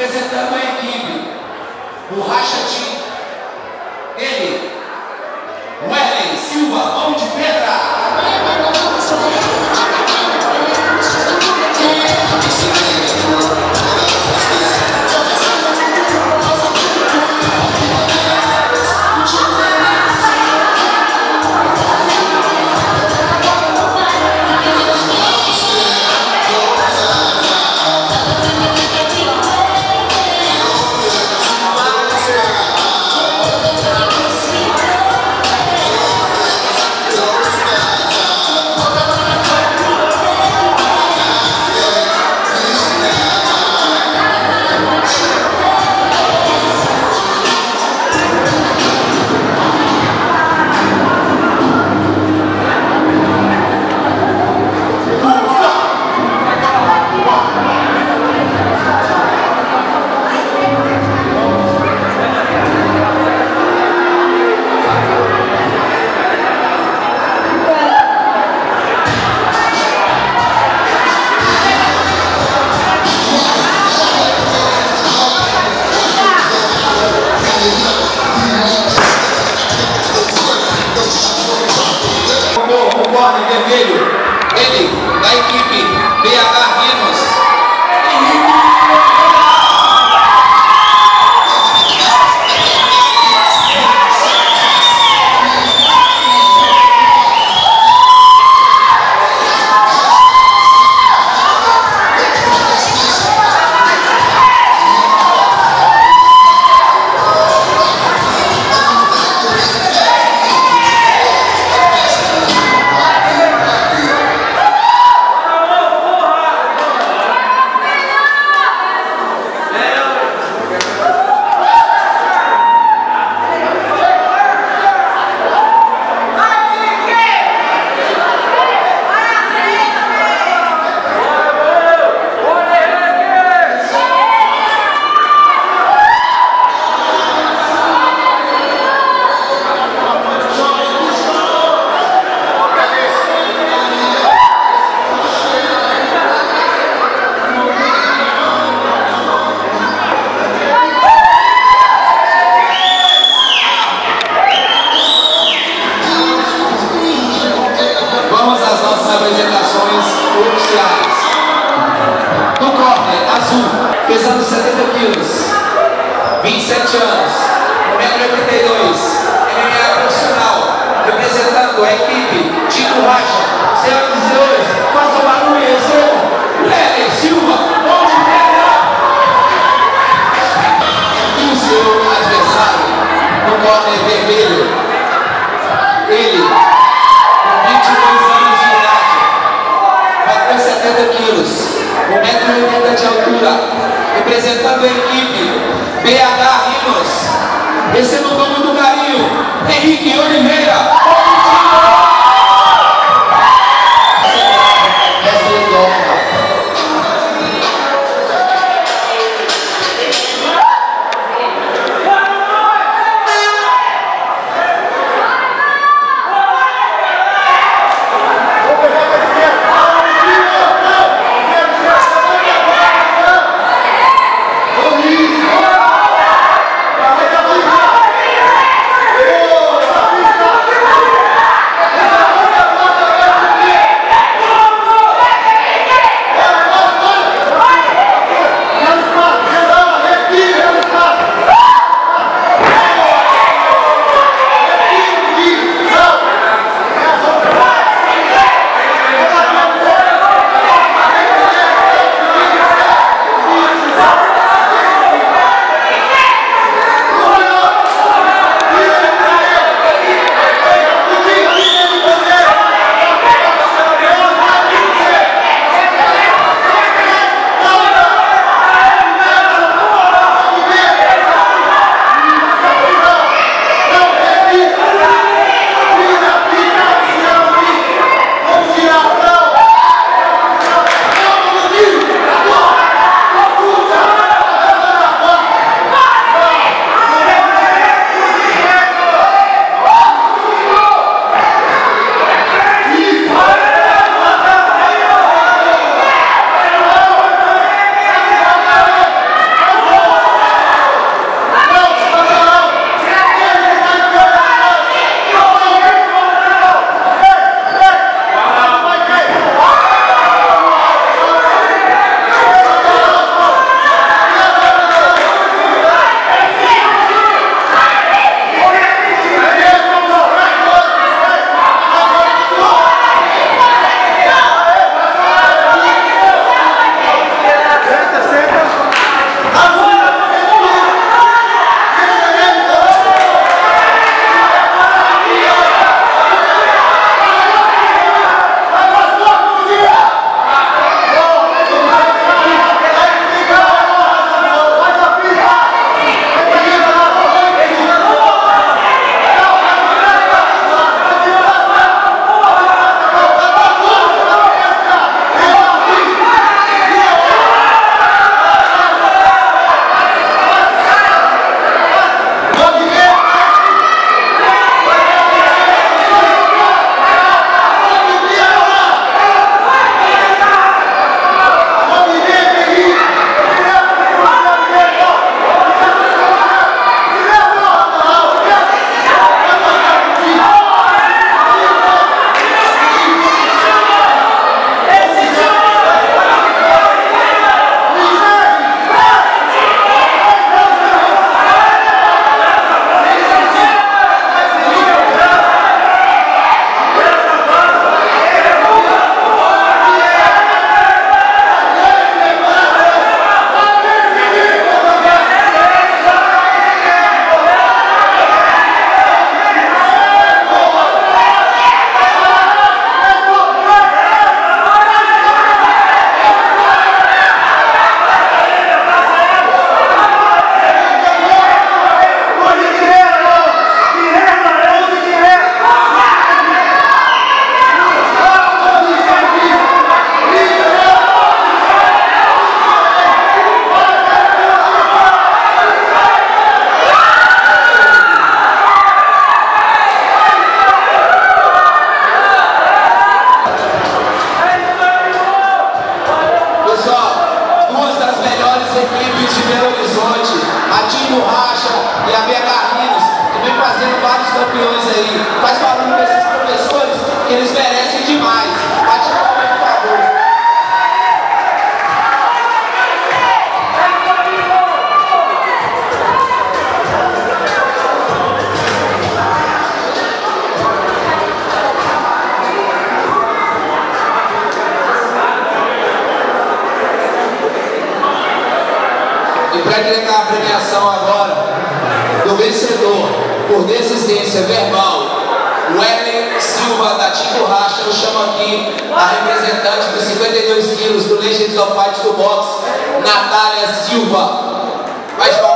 representando a equipe Borracha, ele, Werley Silva, mão de pedra. Vermelho, ele, da equipe Rhinos, Henrique. No corner, azul, pesando 70 quilos, 27 anos, 1,82 m, MMA profissional, representando a equipe de Borracha. Senhoras e senhores, faça o barulho e recebam Werley Silva, mão de pedra. E o seu adversário, no corner vermelho, ele, com 22 anos de idade, bateu 70 quilos, 1,80 m de altura, representando a equipe Rhinos. Receba o nome do carinho, Henrique Silva. equipes de Belo Horizonte, a Team Borracha e a Rhinos, que vem fazendo vários campeões aí. Faz barulho para esses professores, que eles merecem demais. Bate palma, por favor. E para entregar a premiação agora do vencedor por desistência verbal, Werley Silva da Team Borracha, eu chamo aqui a representante dos 52 quilos do Legends of Fight do boxe, Natália Silva.